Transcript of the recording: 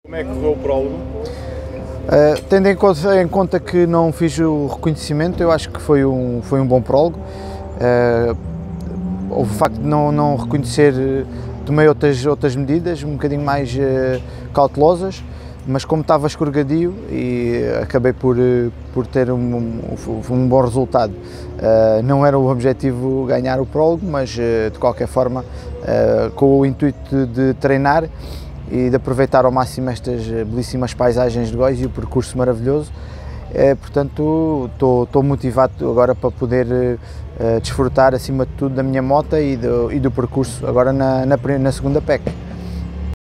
Como é que correu o prólogo? Tendo em conta que não fiz o reconhecimento, eu acho que foi um bom prólogo. O facto de não reconhecer, tomei outras medidas, um bocadinho mais cautelosas, mas como estava escorregadio e acabei por ter um bom resultado. Não era o objetivo ganhar o prólogo, mas de qualquer forma, com o intuito de treinar e de aproveitar ao máximo estas belíssimas paisagens de Góis e o percurso maravilhoso. Portanto, estou motivado agora para poder desfrutar acima de tudo da minha moto e do percurso agora na segunda PEC.